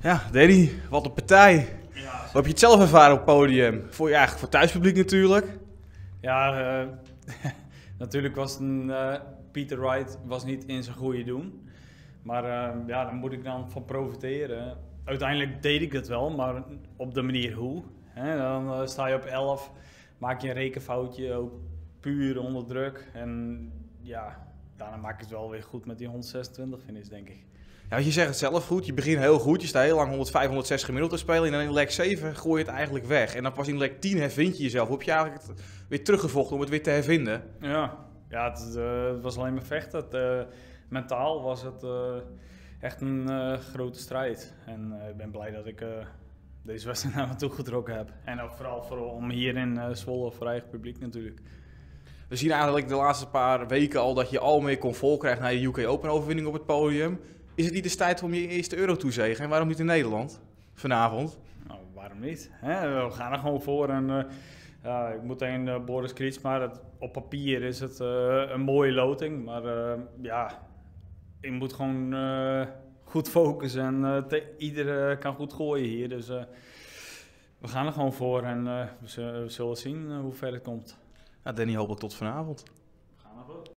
Ja, Danny, wat een partij. Ja, Hoe heb je het zelf ervaren op het podium? Voor je eigenlijk voor thuispubliek natuurlijk. ja natuurlijk was Peter Wright was niet in zijn goede doen. Maar ja, daar moet ik dan van profiteren. Uiteindelijk deed ik het wel, maar op de manier hoe. Hè? Dan sta je op 11, maak je een rekenfoutje, ook puur onder druk. En ja, daarna maak ik het wel weer goed met die 126 finish, denk ik. Ja, je zegt het zelf goed, je begint heel goed. Je staat heel lang 105, 106 gemiddeld te spelen. En dan in lek 7 gooi je het eigenlijk weg. En dan pas in lek 10 hervind je jezelf. Hoe heb je eigenlijk het weer teruggevochten om het weer te hervinden? Ja, het was alleen maar vechten. Mentaal was het echt een grote strijd. En ik ben blij dat ik deze wedstrijd naar me toe getrokken heb. En ook vooral om hier in Zwolle voor eigen publiek natuurlijk. We zien eigenlijk de laatste paar weken al dat je al meer comfort krijgt naar je UK Open overwinning op het podium. Is het niet de tijd om je eerste Euro-toezegen? En waarom niet in Nederland vanavond? Nou, waarom niet? Hè? We gaan er gewoon voor. En, ik moet tegen Boris Kriets, maar op papier is het een mooie loting. Maar ja, je moet gewoon goed focussen en iedereen kan goed gooien hier. Dus we gaan er gewoon voor en we zullen zien hoe ver het komt. Nou, Danny, hopelijk tot vanavond.